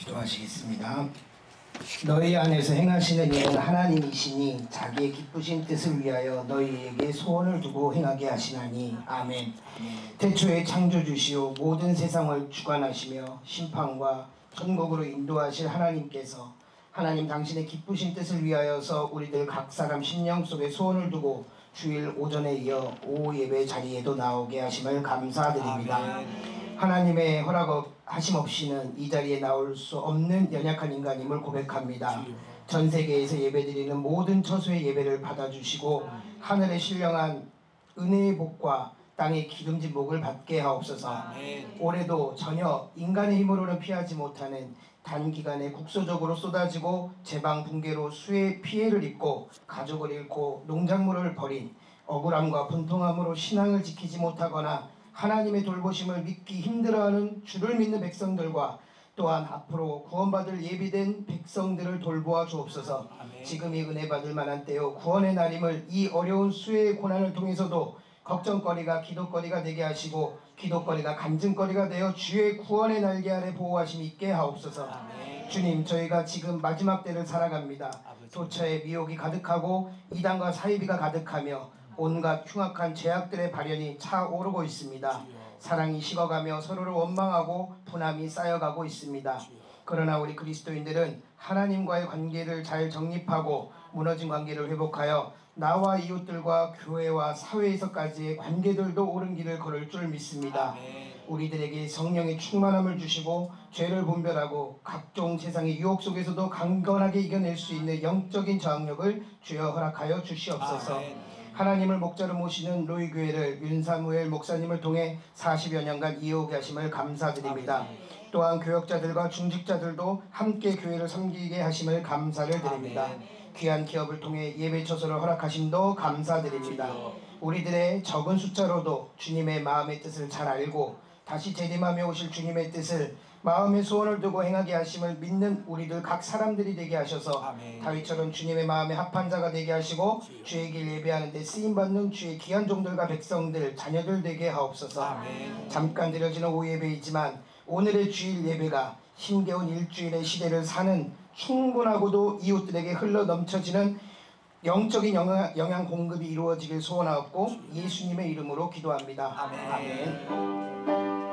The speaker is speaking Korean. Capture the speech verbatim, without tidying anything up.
기도하시겠습니다. 너희 안에서 행하시는 일은 하나님이시니 자기의 기쁘신 뜻을 위하여 너희에게 소원을 두고 행하게 하시나니. 아멘. 태초에 창조주시오 모든 세상을 주관하시며 심판과 천국으로 인도하실 하나님께서 하나님 당신의 기쁘신 뜻을 위하여서 우리들 각 사람 심령 속에 소원을 두고 주일 오전에 이어 오후 예배 자리에도 나오게 하심을 감사드립니다. 아멘. 하나님의 허락하심 없이는 이 자리에 나올 수 없는 연약한 인간임을 고백합니다. 전 세계에서 예배드리는 모든 처소의 예배를 받아주시고 하늘의 신령한 은혜의 복과 땅의 기름진 복을 받게 하옵소서. 아멘. 올해도 전혀 인간의 힘으로는 피하지 못하는 단기간에 국소적으로 쏟아지고 제방 붕괴로 수의 피해를 입고 가족을 잃고 농작물을 버린 억울함과 분통함으로 신앙을 지키지 못하거나 하나님의 돌보심을 믿기 힘들어하는 주를 믿는 백성들과 또한 앞으로 구원받을 예비된 백성들을 돌보아 주옵소서. 아멘. 지금이 은혜 받을 만한 때요 구원의 날임을 이 어려운 수혜의 고난을 통해서도 걱정거리가 기도거리가 되게 하시고 기도거리가 간증거리가 되어 주의 구원의 날개 아래 보호하심 있게 하옵소서. 아멘. 주님, 저희가 지금 마지막 때를 살아갑니다. 아버지. 도처에 미혹이 가득하고 이단과 사이비가 가득하며 온갖 흉악한 죄악들의 발현이 차오르고 있습니다. 주여. 사랑이 식어가며 서로를 원망하고 분함이 쌓여가고 있습니다. 주여. 그러나 우리 그리스도인들은 하나님과의 관계를 잘 정립하고 무너진 관계를 회복하여 나와 이웃들과 교회와 사회에서까지의 관계들도 옳은 길을 걸을 줄 믿습니다. 아멘. 우리들에게 성령의 충만함을 주시고 죄를 분별하고 각종 세상의 유혹 속에서도 강건하게 이겨낼 수 있는 영적인 저항력을 주여 허락하여 주시옵소서. 아멘. 하나님을 목자로 모시는 로이교회를 윤사무엘 목사님을 통해 사십여 년간 이어오게 하심을 감사드립니다. 아멘. 또한 교역자들과 중직자들도 함께 교회를 섬기게 하심을 감사를 드립니다. 아멘. 귀한 기업을 통해 예배 처소를 허락하심도 감사드립니다. 우리들의 적은 숫자로도 주님의 마음의 뜻을 잘 알고 다시 재림하며 오실 주님의 뜻을 마음의 소원을 두고 행하게 하심을 믿는 우리들 각 사람들이 되게 하셔서 아멘. 다윗처럼 주님의 마음에 합한 자가 되게 하시고 주여. 주의 길 예배하는 데 쓰임받는 주의 귀한 종들과 백성들 자녀들 되게 하옵소서. 아멘. 잠깐 드려지는 오후 예배이지만 오늘의 주일 예배가 힘겨운 일주일의 시대를 사는 충분하고도 이웃들에게 흘러 넘쳐지는 영적인 영양, 영양 공급이 이루어지길 소원하옵고 예수님의 이름으로 기도합니다. 아멘. 아멘.